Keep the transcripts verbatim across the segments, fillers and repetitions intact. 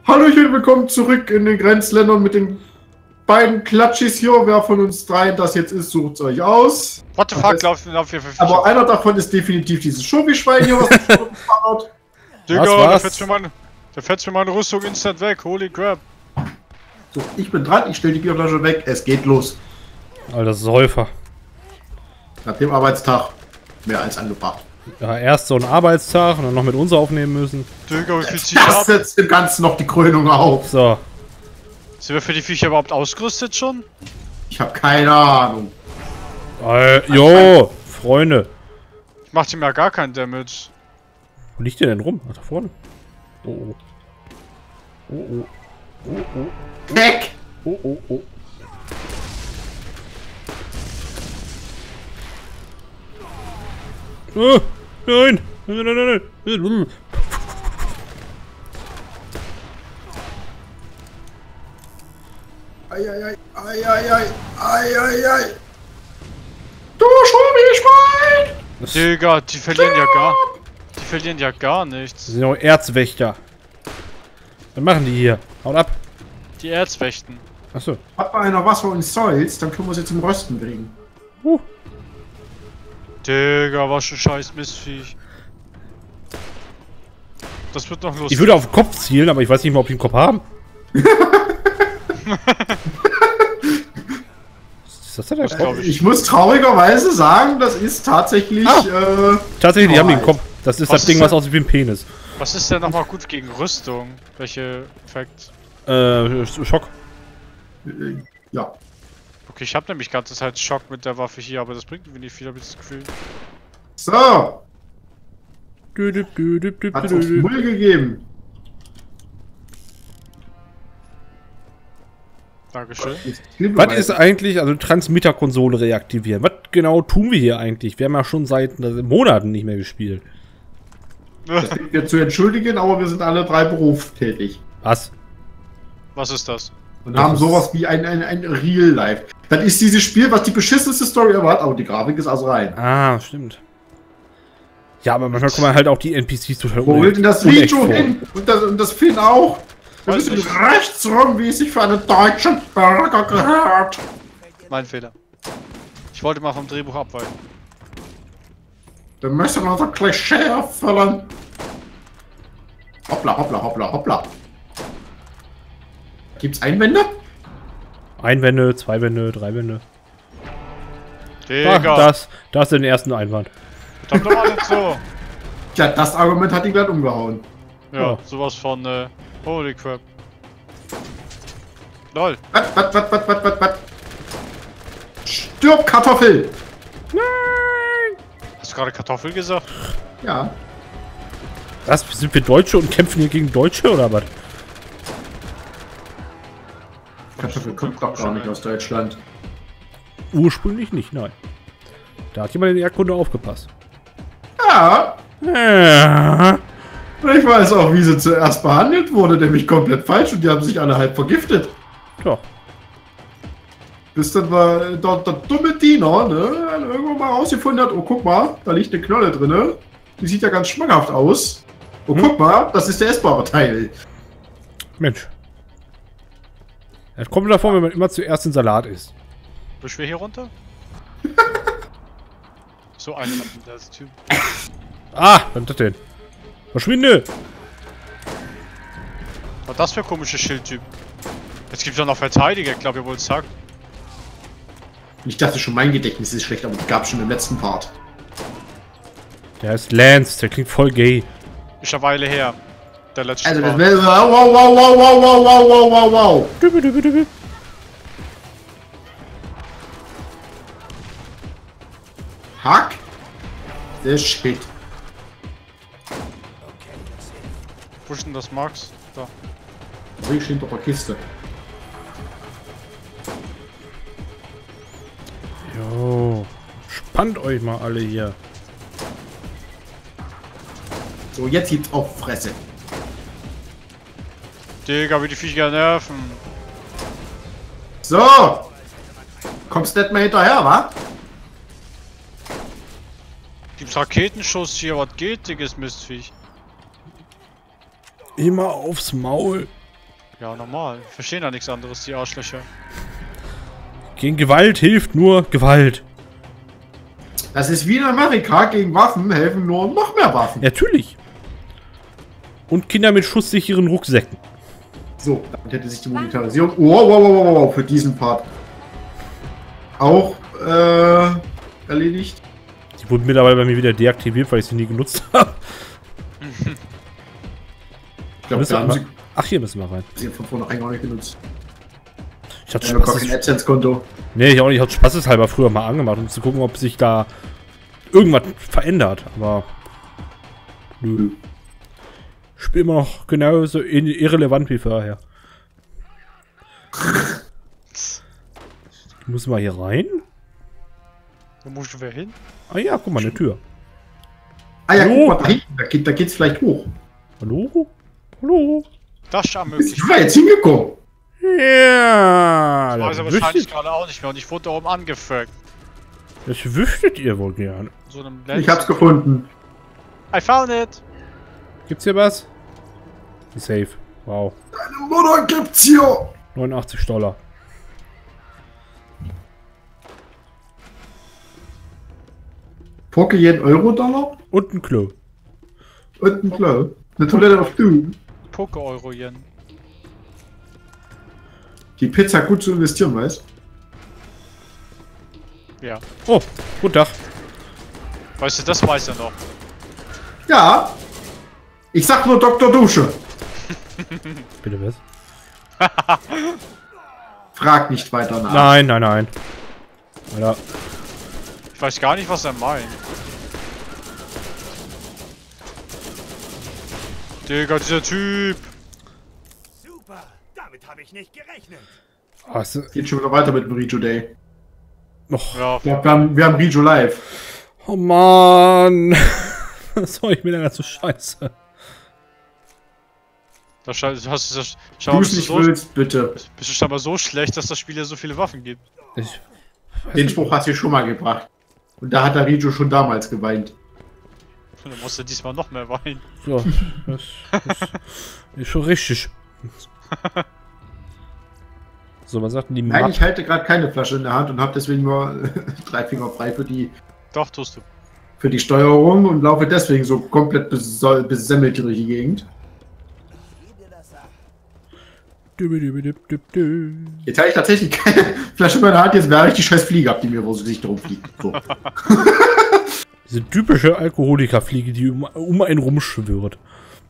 Hallöchen, willkommen zurück in den Grenzländern mit den beiden Klatschis hier. Wer von uns dreien das jetzt ist, sucht es euch aus. What the fuck, laufen wir für Viecher? Aber einer davon ist definitiv dieses Schobi-Schwein hier, was mich fahrt. Digga, da fetzt mir meine, da fetzt mir meine Rüstung instant weg, holy crap. So, ich bin dran, ich stelle die Bierflasche weg, es geht los. Alter Säufer. Nach dem Arbeitstag mehr als angebracht. Ja, erst so ein Arbeitstag und dann noch mit uns aufnehmen müssen. Digga, wie viel zieht ab? Das setzt dem Ganzen noch die Krönung auf. So. Sind wir für die Viecher überhaupt ausgerüstet schon? Ich habe keine Ahnung. Äh, jo, Freunde. Ich mach ihm ja gar keinen Damage. Wo liegt der denn rum? Ach, da vorne. Oh, oh. Oh, oh. Oh, oh. Weg! Oh, oh, oh. Oh, nein! Nein, nein, nein, nein! Eieiei, eieiei, eieiei. Du Schobi-Schwein! Digga, die verlieren ja gar... Die verlieren ja gar nichts. Das sind auch Erzwächter. Was machen die hier? Haut ab! Die Erzwächten. Achso. Hat mal einer Wasser und Salz, dann können wir sie zum Rösten bringen. Uh. Digga, was für scheiß Mistviech. Das wird noch lustig. Ich würde auf den Kopf zielen, aber ich weiß nicht mal, ob die einen Kopf haben. Ist das denn der Kopf? Ich muss traurigerweise sagen, das ist tatsächlich. Ah. Äh, Tatsächlich, die haben den Wahrheit. Kopf. Das ist Was das Ding, ist was denn- aussieht wie ein Penis. Was ist denn nochmal gut gegen Rüstung? Welche Effekt? Äh, Schock. äh, ja. Okay, ich habe nämlich ganze Zeit Schock mit der Waffe hier, aber das bringt mir nicht viel, habe ich das Gefühl. So, Dü, dü, dü, dü, dü, hat's dü, aufs dü. Müll gegeben. Dankeschön. Was ist eigentlich, also Transmitterkonsole reaktivieren? Was genau tun wir hier eigentlich? Wir haben ja schon seit äh, Monaten nicht mehr gespielt. Das sind wir zu entschuldigen, aber wir sind alle drei berufstätig. Was? Was ist das? Und Das haben ist- sowas wie ein, ein, ein Real Life. Das ist dieses Spiel, was die beschissenste Story erwartet, aber die Grafik ist also rein. Ah, stimmt. Ja, aber manchmal kommen halt auch die N P Cs total Wo will denn das unecht Video vor. hin? Und das, und das Finn auch? Wir Weiß müssen nicht. rechts rum, wie es sich für einen deutschen Bürger gehört. Mein Fehler. Ich wollte mal vom Drehbuch abweichen. Wir müssen unser Klischee erfüllen. Hoppla, hoppla, hoppla, hoppla. Gibt's Einwände? Ein Wände, zwei Wände, drei Wände. Ach, Digga, das, das ist den ersten Einwand. das doch alles so. Tja, das Argument hat ihn glatt umgehauen. Ja, Ja. sowas von, äh, holy crap. Lol. Was, was, was, was, was, was, was? Stirb, Kartoffel! Hast du gerade Kartoffel gesagt? Ja. Was? Sind wir Deutsche und kämpfen hier gegen Deutsche oder was? Kartoffel kommt doch gar nicht aus Deutschland. Ursprünglich nicht, nein. Da hat jemand in der Erdkunde aufgepasst. Ja, Ja. ich weiß auch, wie sie zuerst behandelt wurde, nämlich komplett falsch und die haben sich alle halb vergiftet. Ja. Bis dann war der, der dumme Diener, ne, irgendwann mal rausgefunden hat, oh guck mal, da liegt eine Knolle drin. Die sieht ja ganz schmackhaft aus. Oh Hm? guck mal, das ist der essbare Teil. Mensch. Das kommt davon, wenn man immer zuerst den Salat isst. Bist wir hier runter? So ein das Typ. Ah, was ist das denn? Verschwinde! Was das für komische Schildtyp? Jetzt gibt's ja noch Verteidiger, ich glaube, ihr wollt sagen. Ich dachte schon, mein Gedächtnis ist schlecht, aber die gab es schon im letzten Part. Der heißt Lance, der klingt voll gay. Ist eine Weile her. Der letzte Also das Part. wäre wow, wow, wow, wow, wow, wow, wow, wow, wow, wow. Dübel, dübel, dübel. Hack. The shit. Wo ist denn das Max? Da. Oh, ich stehe hinter der Kiste. Jo. Spannt euch mal alle hier. So, jetzt gibt's auf Fresse. Digga, wie die Viecher nerven. So. Kommst nicht mehr hinterher, wa? Gibt's Raketenschuss hier? Was geht, dickes Mistviech? Immer aufs Maul. Ja, normal. Verstehen da nichts anderes, die Arschlöcher. Gegen Gewalt hilft nur Gewalt. Das ist wie in Amerika, gegen Waffen helfen nur noch mehr Waffen. Natürlich. Und Kinder mit schusssicheren Rucksäcken. So, damit hätte sich die Monetarisierung oh, wow, wow, wow, wow, für diesen Part auch äh, erledigt. Die wurden mittlerweile bei mir wieder deaktiviert, weil ich sie nie genutzt habe. Ich glaube, da haben sie, ach, hier müssen wir rein. sie haben von vornherein auch nicht genutzt. Ich hatte Ich habe gar Spaß. kein AdSense-Konto. Nee, ich auch nicht. Ich hatte spaßeshalber früher mal angemacht, um zu gucken, ob sich da irgendwas verändert. Aber nö. Spiel immer noch genauso irrelevant wie vorher. Muss mal hier rein? Wo muss ich wer hin? Ah ja, guck mal, eine Tür. Ah ja, Hallo? guck mal, da hinten, da, geht, da geht's vielleicht hoch. Hallo? Hallo? Das ist ja Bist möglich. du da jetzt hingekommen? Ja, Ich weiß das ja wahrscheinlich wüsstet, gerade auch nicht mehr und ich wurde da oben angefuckt. das wüsstet ihr wohl gern. So einem Ich hab's gefunden. I found it! Gibt's hier was? Safe. Wow. Deine Mutter gibt's hier! neunundachtzig Dollar. Pocke jeden Euro-Dollar Und ein Klo. und ein Klo. Eine Toilette auf du. Poke-Euro-Yen. Die Pizza gut zu investieren, weißt Ja. Oh, guten Tag. Weißt du, das weiß er noch. Ja. Ich sag nur Doktor Dusche. Bitte was? Frag nicht weiter nach. Nein, nein, nein. Alter. Ich weiß gar nicht, was er meint. Digga, dieser Typ. Super, damit habe ich nicht gerechnet. Ah, ist, Geht schon wieder weiter mit dem Rijo Day. oh, Ja, Ich glaub, wir haben, wir haben Rijo live. oh Mann. Was soll ich mir denn dazu scheiße? da scha hast du das. Du Schau mal, es bist du nicht so, willst, bitte. bist du scheinbar so schlecht, dass das Spiel ja so viele Waffen gibt. Ich, Den Spruch hast du schon mal gebracht. Und da hat der Rijo schon damals geweint. Du musst ja diesmal noch mehr weinen. so, das, das ist schon richtig. So, was sagten die Nein, Map? ich halte gerade keine Flasche in der Hand und habe deswegen nur drei Finger frei für die, Doch, tust du. für die Steuerung und laufe deswegen so komplett besol- besemmelt durch die Gegend. Jetzt habe ich tatsächlich keine Flasche in meiner Hand, jetzt wäre ich die scheiß Fliege ab, die mir vor das Gesicht rumfliegt. So. Diese typische Alkoholikerfliege, die um, um einen rumschwirrt.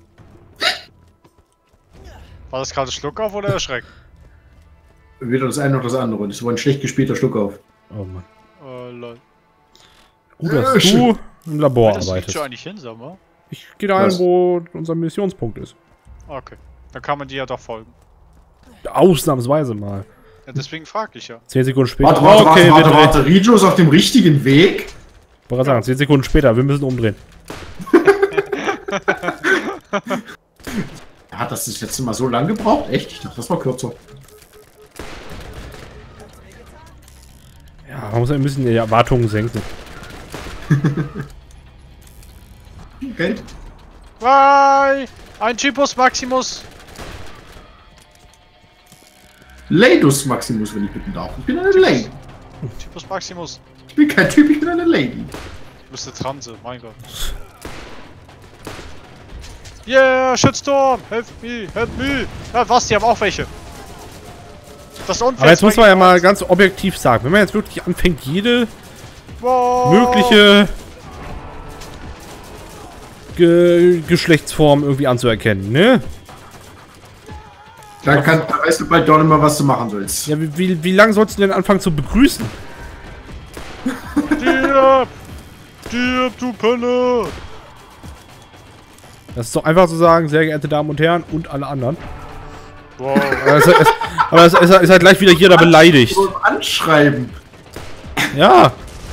War das gerade Schluck auf oder Erschreck? Weder das eine noch das andere. Das war ein schlecht gespielter Schluck auf. Oh Mann. Äh, lol. Gut, dass Äh, schön. du im Labor Das liegt arbeitest. schon eigentlich hin, sag mal. Ich gehe dahin, Was? wo unser Missionspunkt ist. Okay. Dann kann man dir ja doch folgen. Ausnahmsweise mal. Ja, deswegen frag ich ja. Zehn Sekunden später. Warte, warte, okay, warte, wir warte, drehen. warte. Rijo ist auf dem richtigen Weg. Ich wollte gerade sagen, zehn Sekunden später, wir müssen umdrehen. Hat das das letzte Mal so lange gebraucht? Echt? Ich dachte, das war kürzer. Ja, man muss ein bisschen die Erwartungen senken. Geld? Bye! Ein Typus Maximus! Ladus Maximus, wenn ich bitten darf. Ich bin eine Lady. Typus Maximus. Ich bin kein Typ, ich bin eine Lady. Du bist eine Transe, mein Gott. Yeah, Shitstorm! Help me, help me! Ja, was, die haben auch welche. Das Unfall. Aber jetzt muss man ja mal ganz objektiv sagen, wenn man jetzt wirklich anfängt, jede wow. mögliche Ge Geschlechtsform irgendwie anzuerkennen, ne? Da, kann, da weißt du bald doch nicht mehr, was du machen sollst. Ja, wie, wie, wie lange sollst du denn anfangen zu begrüßen? Stirb! Stirb, du Pille! Das ist doch einfach zu sagen, sehr geehrte Damen und Herren und alle anderen. Wow. Aber es, es, aber es, es ist halt gleich wieder jeder beleidigt. Anschreiben. Ja.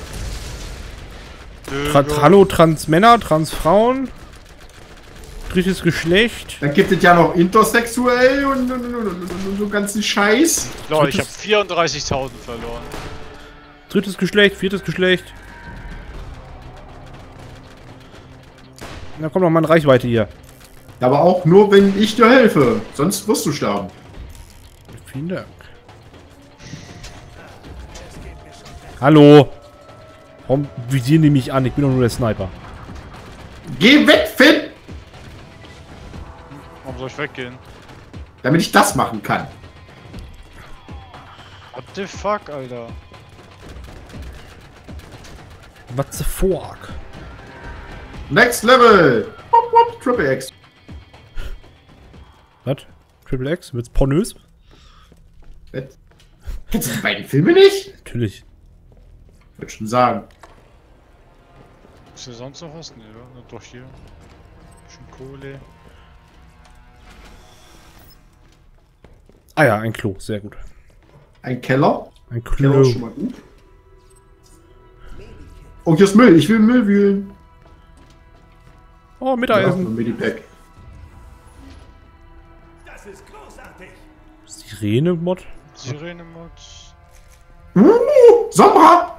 Tra Digga. Hallo, Transmänner, Transfrauen. Drittes Geschlecht. Dann gibt es ja noch intersexuell und, und, und, und, und so ganzen Scheiß. Leute, ich hab vierunddreißigtausend verloren. Drittes Geschlecht, viertes Geschlecht. Na komm doch mal in Reichweite hier. Aber auch nur, wenn ich dir helfe. Sonst wirst du sterben. Vielen Dank. Hallo! Warum visieren die mich an? Ich bin doch nur der Sniper. Geh weg, Finn! Warum soll ich weggehen? Damit ich das machen kann. What the fuck, Alter? What the fuck? Next Level! Wop, wop, Triple X. Was? Triple X? Wird's pornös? Kennst du die beiden Filme nicht? Natürlich. Würde schon sagen. Ist hier sonst noch was? Ne, ja, doch hier. Bisschen Kohle. Ah ja, ein Klo. Sehr gut. Ein Keller. Ein Keller Klo. ist schon mal gut. Oh, hier ist Müll. Ich will Müll wühlen. Oh, Ja, Mittagessen. ein Medipack. Das ist großartig. Sirene-Mod? Sirene-Mods. Uh, Sombra!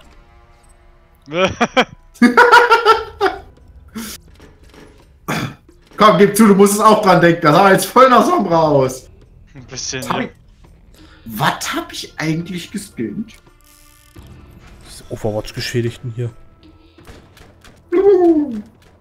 Komm, gib zu, du musst es auch dran denken. Das sah jetzt voll nach Sombra aus. Ein bisschen, Was hab ja. ich, was hab ich eigentlich geskillt? Diese Overwatch-Geschädigten hier. Uh.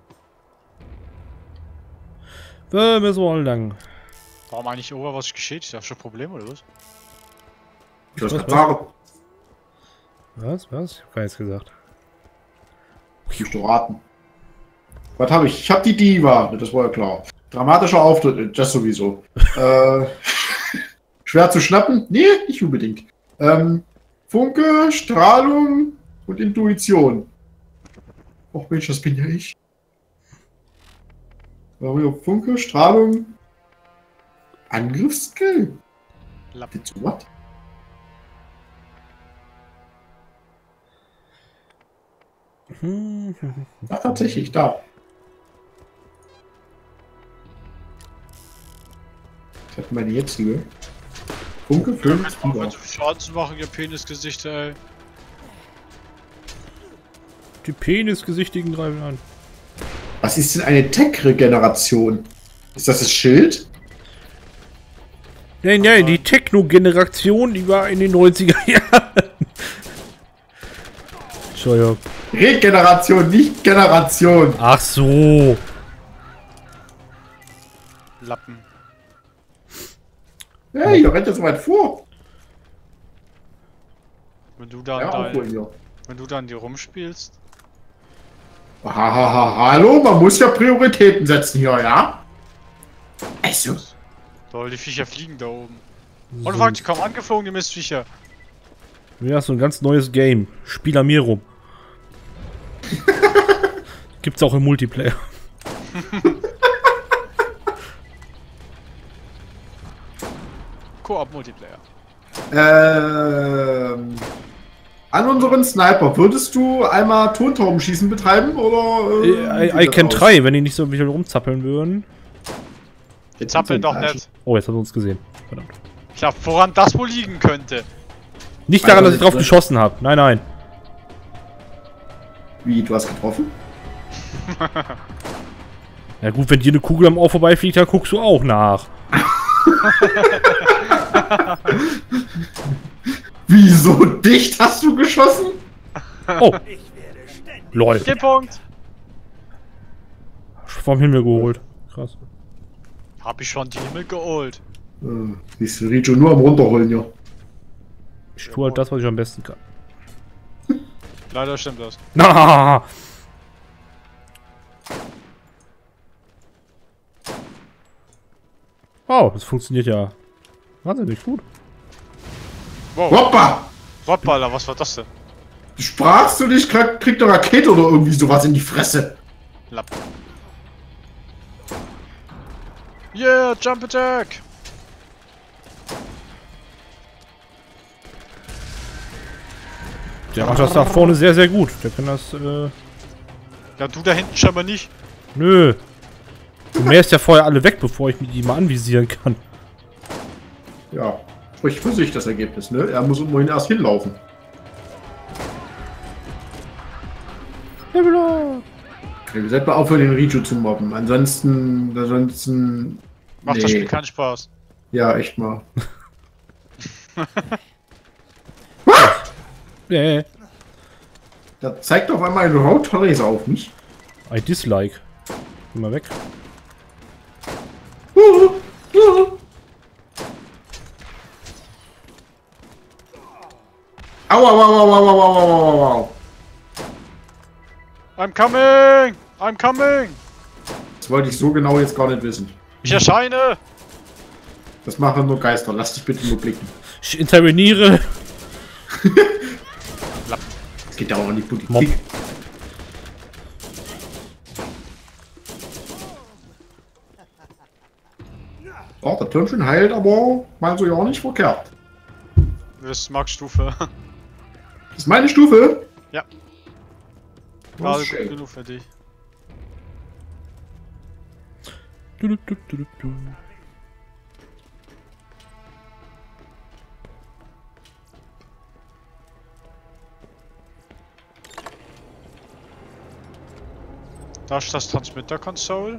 Wo müssen wir lang? Warum eigentlich Overwatch geschädigt? Hast du ein Problem oder was? Ich weiß gerade, Was? Was? Ich hab gar nichts gesagt. ich muss doch raten. Was habe ich? Ich habe die Diva, das war ja klar. Dramatischer Auftritt, das sowieso. äh, schwer zu schnappen? Nee, nicht unbedingt. Ähm, Funke, Strahlung und Intuition. Och Mensch, das bin ja ich. Mario, Funke, Strahlung, Angriffsskill. Lappen. Bitte, what? Ach, tatsächlich, da. Ich hatte meine jetzige. Funke, fünf, Auch wenn sie Schaden zu machen, ihr Penisgesichter, ey. Die Penisgesichtigen greifen an. Was ist denn eine Tech-Regeneration? Ist das das Schild? Nein, nein, die Techno-Generation, die war in den neunziger Jahren. Entschuldigung. Regeneration, nicht Generation. Ach so. Lappen. Hey, ihr rennt ja so weit vor. Wenn du dann Ja, dein, aufholen hier. wenn du dann die rumspielst. Hahaha, hallo, man muss ja Prioritäten setzen hier, ja? Also. Toll, die Viecher fliegen da oben. So. Und fuck, die kommen angeflogen, die Mistviecher. Ja, so ein ganz neues Game. Spiel an mir rum. Gibt's auch im Multiplayer. Koop-Multiplayer. Ähm. An unseren Sniper, würdest du einmal Tontaubenschießen betreiben, oder? Äh, I, I, I can try, wenn die nicht so ein bisschen rumzappeln würden. Die zappeln doch nicht. Oh, jetzt hat er uns gesehen. Verdammt. Ich hab woran das wohl liegen könnte. Nicht daran, dass ich drauf geschossen habe. Nein, nein. Wie, du hast getroffen? Ja gut, wenn dir eine Kugel am Ohr vorbeifliegt, dann guckst du auch nach. Wieso dicht hast du geschossen? Oh, lol. G-Punkt. Vom Himmel geholt. Krass. Hab ich schon die Himmel geholt. Äh, siehst du Rijo nur am runterholen, ja. Ich tue halt das, was ich am besten kann. Leider stimmt das. Na! Oh, das funktioniert ja wahnsinnig gut. Wow. Hoppa! Hoppala, was war das denn? Du sprachst du nicht, krieg- kriegt eine Rakete oder irgendwie sowas in die Fresse. Lappen. Yeah, Jump Attack! Der macht das da vorne sehr, sehr gut. Der kann das, äh... Ja, du da hinten scheinbar nicht. Nö. Du mähst ja vorher alle weg, bevor ich mit ihm mal anvisieren kann. Ja, sprich für sich das Ergebnis, ne? Er muss immerhin erst hinlaufen. Level Wir sollten mal aufhören, den Rijo zu mobben. Ansonsten, ansonsten... Macht das Spiel keinen Spaß. Ja, echt mal. Nee. Da zeigt auf einmal eine Road-Laser auf mich. I dislike. Geh mal weg. Uh, uh. Aua, aua, aua, aua, aua, aua, aua. I'm coming! I'm coming! Das wollte ich so genau jetzt gar nicht wissen. Ich erscheine! Das machen nur Geister. Lass dich bitte nur blicken. Ich interveniere. Es geht ja auch an die Politik. Mob. Oh, der Türmchen heilt aber mal so ja nicht verkehrt. Das ist Marktstufe. Das ist meine Stufe. Ja. Das Gerade ist gut schön. genug für dich. Du, du, du, du, du. Da ist das Transmitter-Console.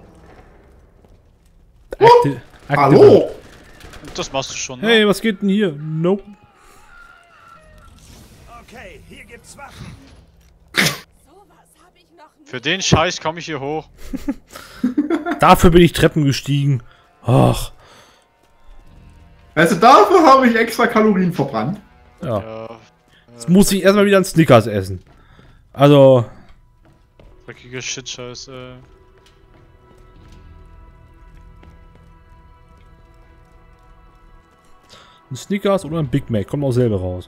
Akti- Akti- Hallo! Und das machst du schon, ne? Hey, was geht denn hier? Nope. Okay, hier gibt's Waffen. Sowas habe ich noch nie. Für den Scheiß komme ich hier hoch. Dafür bin ich Treppen gestiegen. Ach. Also dafür habe ich extra Kalorien verbrannt. Ja. Ja. Jetzt muss ich erstmal wieder einen Snickers essen. Also. Dreckige Shit-Scheiße. Ein Snickers oder ein Big Mac. Kommt auch selber raus.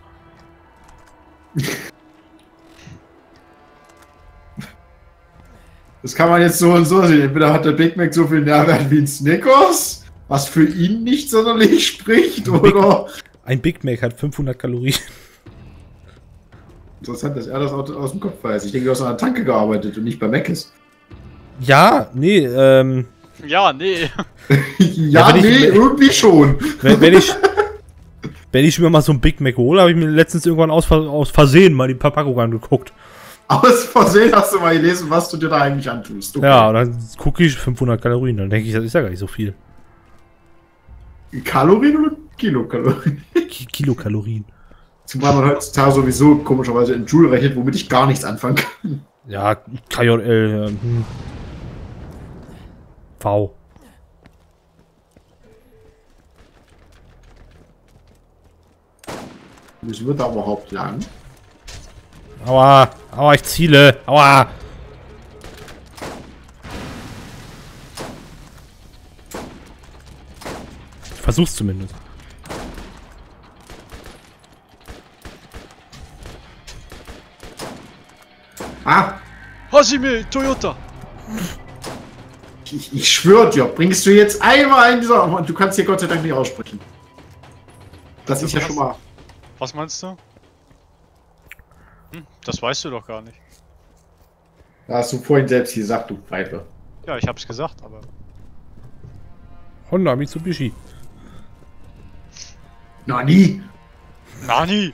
Das kann man jetzt so und so sehen. Entweder hat der Big Mac so viel Nährwert wie ein Snickers, was für ihn nicht sonderlich spricht, oder... Ein Big Mac hat fünfhundert Kalorien. Interessant, dass er das aus, aus dem Kopf weiß. Ich denke, du hast an der Tanke gearbeitet und nicht bei Mc's. Ja, nee, ähm. Ja, nee. ja, Ja, wenn ich- nee, irgendwie schon. Wenn, wenn ich. Wenn ich mir mal so ein Big Mac hole, habe ich mir letztens irgendwann aus, Ver- aus Versehen mal die Verpackung angeguckt. Aus Versehen hast du mal gelesen, was du dir da eigentlich antust. Okay. Ja, und dann gucke ich fünfhundert Kalorien. Dann denke ich, das ist ja gar nicht so viel. Kalorien oder Kilokalorien? Ki Kilokalorien. Zumal man heutzutage sowieso komischerweise in Joule rechnet, womit ich gar nichts anfangen kann. Ja, K J L. Ähm, hm. V. Müssen wir da überhaupt lang? Aua, aua, ich ziele. Aua. Ich versuch's zumindest. Ah, Hajime, Toyota! ich, ich schwöre dir, bringst du jetzt einmal in dieser... Und du kannst hier Gott sei Dank nicht aussprechen. Das ist ja schon mal... Was meinst du? Hm, das weißt du doch gar nicht. Da hast du vorhin selbst gesagt, du Pfeife. Ja, ich hab's gesagt, aber... Honda Mitsubishi. Na nie! Nani!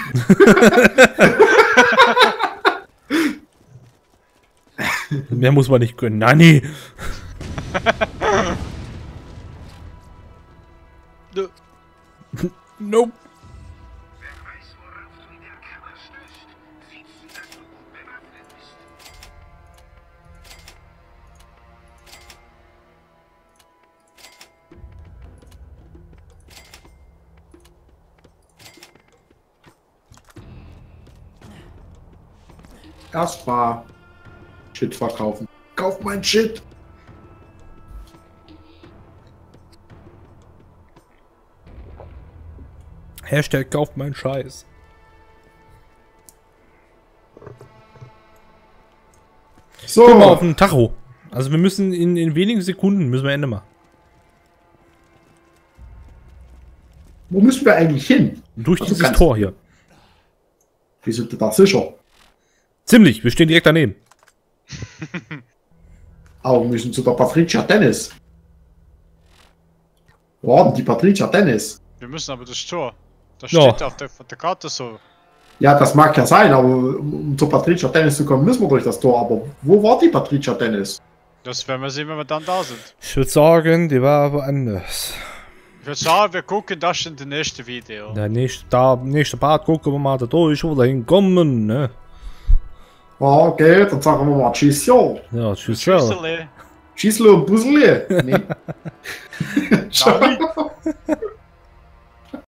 Mehr muss man nicht können. Nani. Nö. Nope. Erstmal Shit verkaufen. Kauf mein Shit! Hashtag kauft meinen Scheiß. So, Guck mal auf den Tacho. Also wir müssen in, in wenigen Sekunden müssen wir Ende machen. wo müssen wir eigentlich hin? Durch Also dieses ganz- Tor hier. Wir sind da sicher. Ziemlich, wir stehen direkt daneben. Aber wir müssen zu der Patricia Dennis. Wo war denn die Patricia Dennis? Wir müssen aber das Tor. Das Ja. steht auf der, auf der Karte so. Ja, das mag ja sein, aber um um zur Patricia Dennis zu kommen, müssen wir durch das Tor. Aber wo war die Patricia Dennis? Das werden wir sehen, wenn wir dann da sind. Ich würde sagen, die war woanders. Ich würde sagen, wir gucken das in dem nächsten Video. Der nächste, da, nächste Part gucken wir mal, da durch oder hinkommen, ne? Okay, dann sagen wir mal Tschüss, jo. Ja, tschüss. Ja. Tschüssele. Tschüssle und Bussele. Nee. Ciao. Nani.